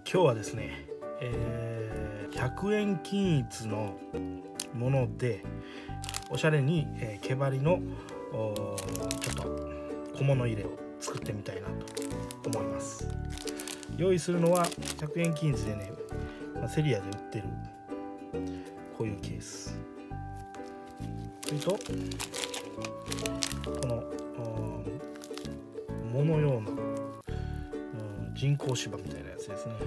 今日はですね、100円均一のものでおしゃれに、毛針のちょっと小物入れを作ってみたいなと思います。用意するのは100円均一でね、セリアで売ってるこういうケース、それとこの藻のような人工芝みたいなやつですね。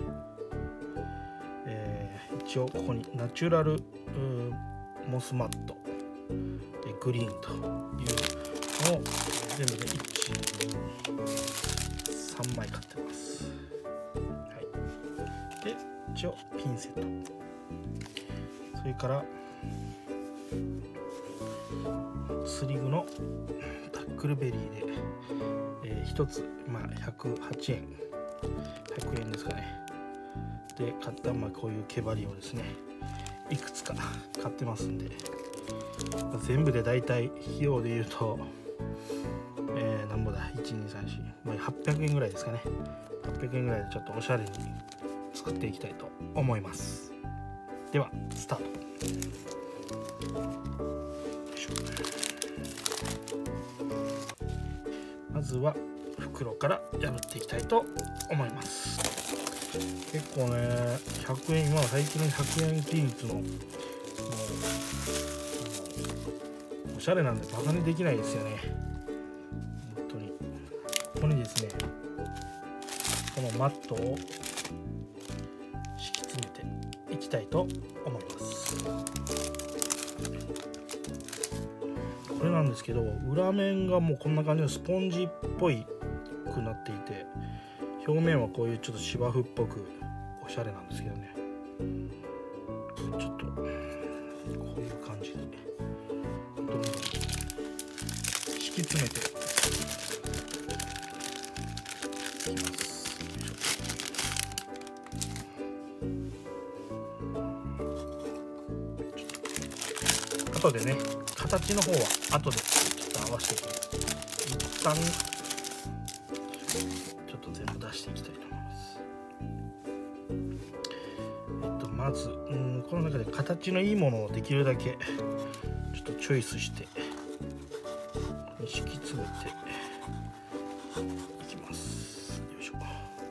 一応ここにナチュラルモスマットグリーンというのを全部で3枚買ってます。はい、で一応ピンセット、それから釣り具のタックルベリーで、1つ、108円100円ですかね。で買ったこういう毛針をですねいくつか買ってますんで、全部でだいたい費用でいうと、なんぼだ1234、800円ぐらいですかね。800円ぐらいでちょっとおしゃれに作っていきたいと思います。ではスタート。まずは袋から破っていきたいと思います。結構ね、100円、今は最近の100円均一のもうおしゃれなんでバカにできないですよね。本当に。ここにですね、このマットを敷き詰めていきたいと思います。これなんですけど、裏面がもうこんな感じのスポンジっぽいくなっていて、表面はこういうちょっと芝生っぽくおしゃれなんですけどね。ちょっとこういう感じでどんどん敷き詰めていきます。後でね、形の方は後でちょっと合わせて一旦ちょっと全部出していきたいと思います。まずこの中で形のいいものをできるだけちょっとチョイスして敷き詰めていきます。よいしょ。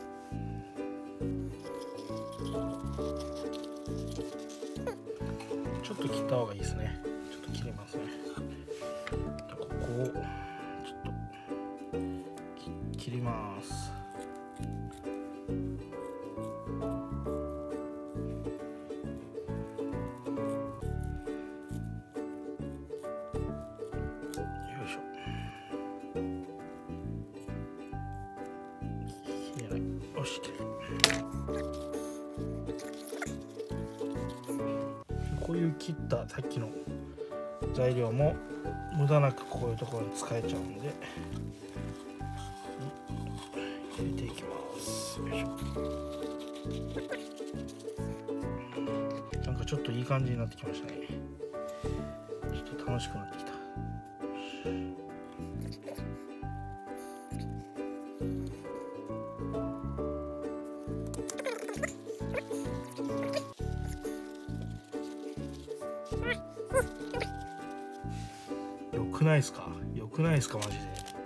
ちょっと切った方がいいですね。ちょっと切れますね。ここをちょっと切ります。押してこういう切ったさっきの材料も無駄なくこういうところに使えちゃうんで入れていきます。よいしょ。なんかちょっといい感じになってきましたね。ちょっと楽しくなってきた。よくないですか？よくないですか？マジ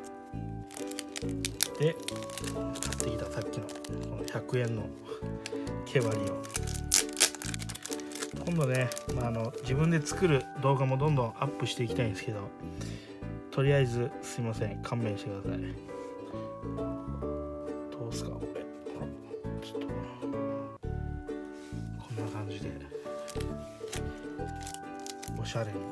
で。で、買ってきたさっきのこの100円の毛針を今度ね、自分で作る動画もどんどんアップしていきたいんですけど、とりあえずすいません、勘弁してください。どうすかこれ。ちょっとこんな感じでおしゃれに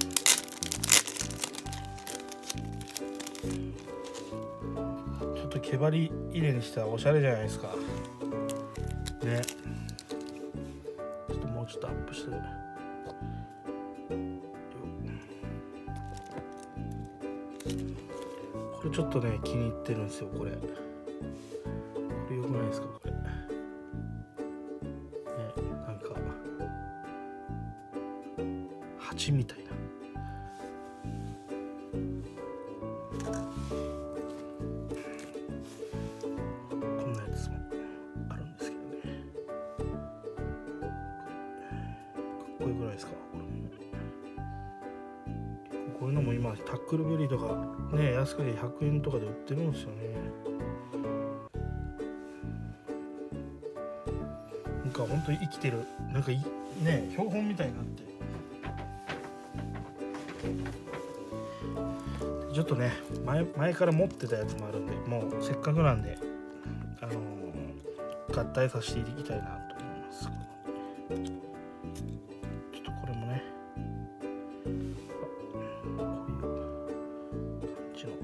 ちょっと毛針入れにしたらおしゃれじゃないですかね。ちょっともうちょっとアップしてこれちょっとね気に入ってるんですよ。これよくないですか？これね、なんか蜂みたいな。こんなやつもあるんですけどね。 こよくないですか？これもこういうのも今タックルベリーとかね、安くで100円とかで売ってるんですよね。なんか本当に生きてる、なんかね、標本みたいになって、ちょっとね、前から持ってたやつもあるんで、もうせっかくなんで合体させていきたいなと思います。ちょっとこれもね、こういう感じの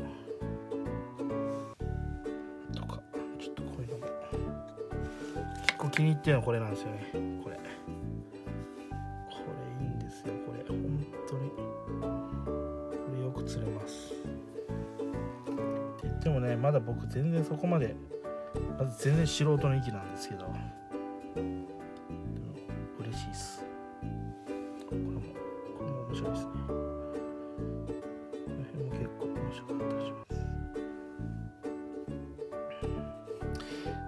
とか、ちょっとこういうのも結構気に入ってるのはこれなんですよね。これいいんですよ。これ本当にこれよく釣れます。って言ってもね、まだ僕全然そこまでまず全然素人の域なんですけど、嬉しいです。これも面白いですね。この辺も結構面白かったりします。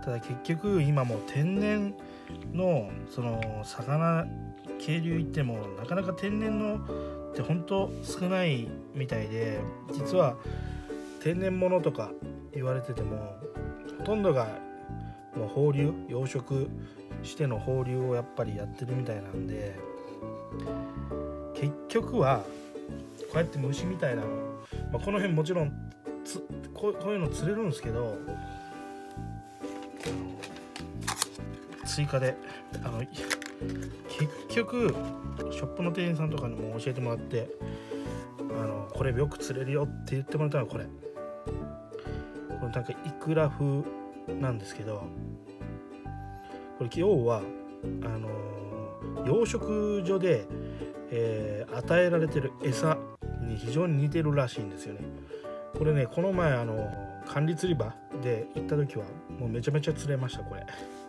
ただ結局今もう天然のその魚渓流行ってもなかなか天然のって本当少ないみたいで、実は天然物とか言われててもほとんどがもう放流、養殖しての放流をやっぱりやってるみたいなんで、結局はこうやって虫みたいなの、この辺もちろんこういうの釣れるんですけど、追加で結局ショップの店員さんとかにも教えてもらって、これよく釣れるよって言ってもらったのはこれなんかイクラ風なんですけど、これ要は養殖所で、与えられてる餌に非常に似てるらしいんですよね。これね、この前管理釣り場で行った時はもうめちゃめちゃ釣れました。これ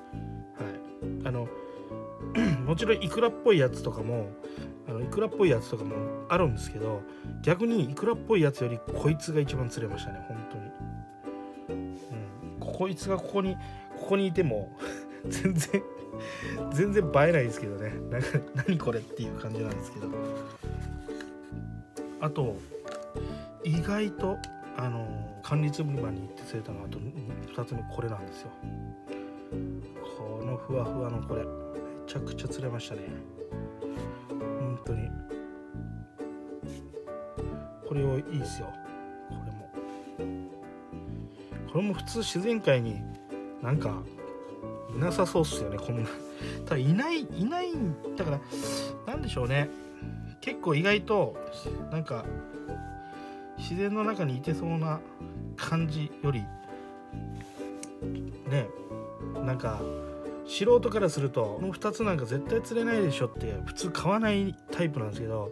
もちろんイクラっぽいやつとかもあるんですけど、逆にイクラっぽいやつよりこいつが一番釣れましたね、本当に。こいつがここにいても全然映えないですけどね。なんか何これっていう感じなんですけど、あと意外と管理釣り場に行って釣れたのはあと2つ目、これなんですよ。このふわふわのこれめちゃくちゃ釣れましたね、本当に。これいいですよ。これも普通自然界になんかいなさそうっすよね、こんな。ただいないだからなんでしょうね。結構意外となんか自然の中にいてそうな感じよりね、なんか素人からするとこの2つなんか絶対釣れないでしょって普通買わないタイプなんですけど、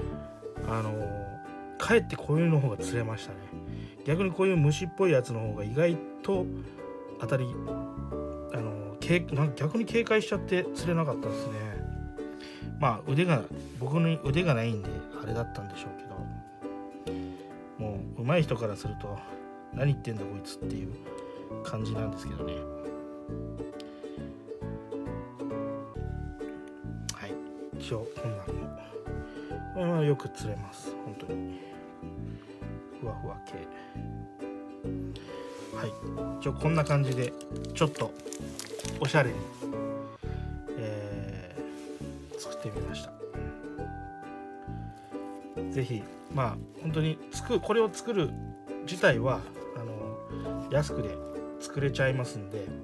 かえってこういうの方が釣れましたね。逆にこういう虫っぽいやつの方が意外と当たり逆に警戒しちゃって釣れなかったですね。僕に腕がないんであれだったんでしょうけど、もう上手い人からすると何言ってんだこいつっていう感じなんですけどね。はい、一応こんなのこれはよく釣れます。本当にふわふわ系。はい、一応こんな感じでちょっとおしゃれに、作ってみました。ぜひ本当にこれを作る自体は安くで作れちゃいますんで、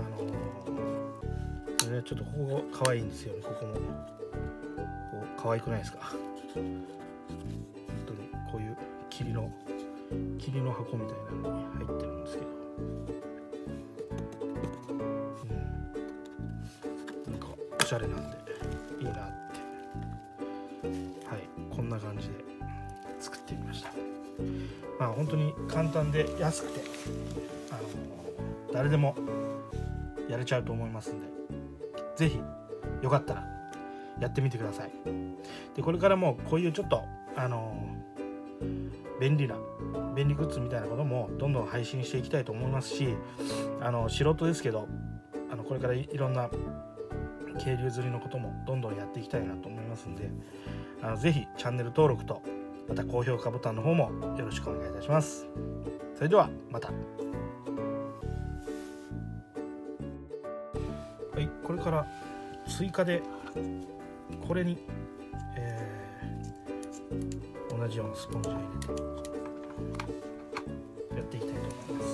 ちょっとここ可愛いんですよね。ここも可愛くないですか？本当にこういう霧の箱みたいなのに入ってるんですけど、なんかおしゃれなんでいいなって、はい、こんな感じで作ってみました。本当に簡単で安くて誰でもやれちゃうと思いますんで、ぜひよかったらやってみてください。でこれからもこういうちょっと便利グッズみたいなこともどんどん配信していきたいと思いますし、素人ですけどこれからいろんな渓流釣りのこともどんどんやっていきたいなと思いますんで、ぜひチャンネル登録とまた高評価ボタンの方もよろしくお願いいたします。それではまた。はい、これから追加でこれに、同じようなスポンジを入れてやっていきたいと思います。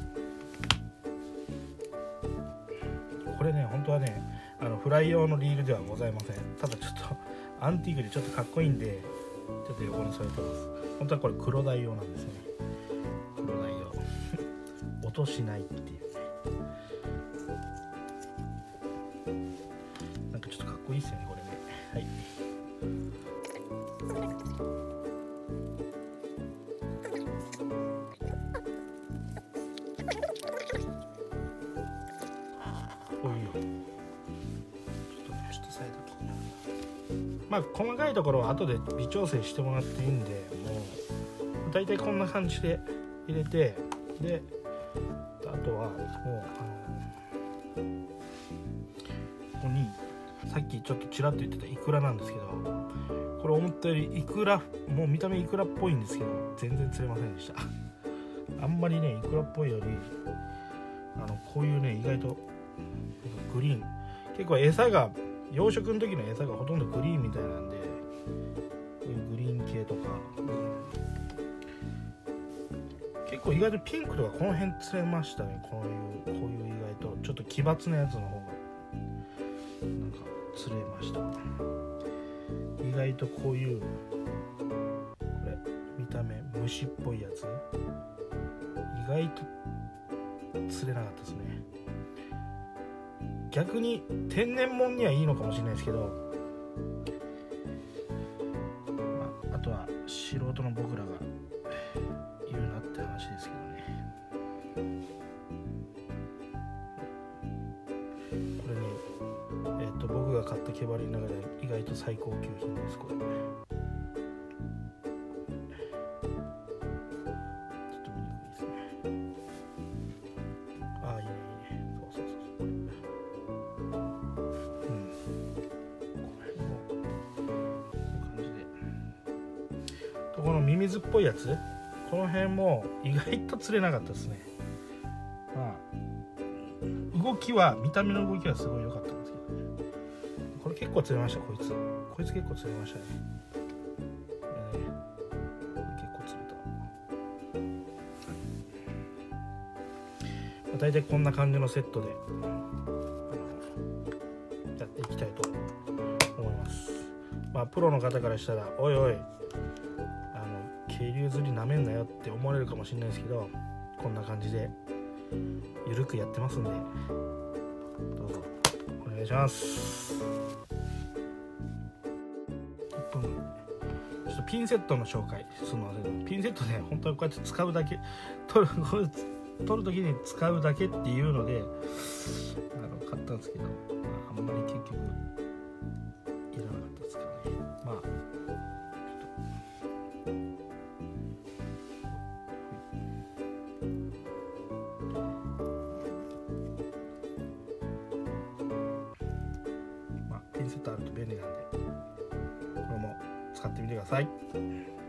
これね、本当はね、フライ用のリールではございません。ただちょっとアンティークでちょっとかっこいいんで、ちょっと横に添えてます。本当はこれ黒鯛用なんですよね。黒鯛用音しないっていうね、なんかちょっとかっこいいですよね、これね。はい、こういうちょっとね、下サイド気になる。まあ細かいところは後で微調整してもらっていいんで、もうだいたいこんな感じで入れて、であとはもうここにさっきちょっとちらっと言ってたイクラなんですけど、これ思ったよりイクラ、もう見た目イクラっぽいんですけど全然釣れませんでした。あんまりねイクラっぽいよりこういうね、意外とグリーン、結構餌が養殖の時の餌がほとんどグリーンみたいなんで、こういうグリーン系とか、結構意外とピンクとかこの辺釣れましたね。こういう意外とちょっと奇抜なやつの方がなんか釣れました。意外とこういうこれ見た目虫っぽいやつ意外と釣れなかったですね。逆に天然物にはいいのかもしれないですけど、あとは素人の僕らが言うなって話ですけどね。これね、僕が買った毛針の中で意外と最高級品です。これちょっと見にくいですね。ああ、いいねいいね。そうこれ、このミミズっぽいやつ、この辺も意外と釣れなかったですね。まあ動きは、見た目の動きはすごい良かったんですけどね。これ結構釣れました。こいつ結構釣れましたね。これ結構釣れた。大体こんな感じのセットでやっていきたいと思います。まあプロの方からしたらおいおい渓流釣りなめんなよって思われるかもしれないですけど、こんな感じでゆるくやってますんで、どうぞお願いします。1分ちょっとピンセットの紹介するの忘れて、ピンセットね、本当にこうやって使うだけ、取る時に使うだけっていうので買ったんですけど、あんまり結局いらなかったですからね。まあピンセットあると便利なんで、これも使ってみてください。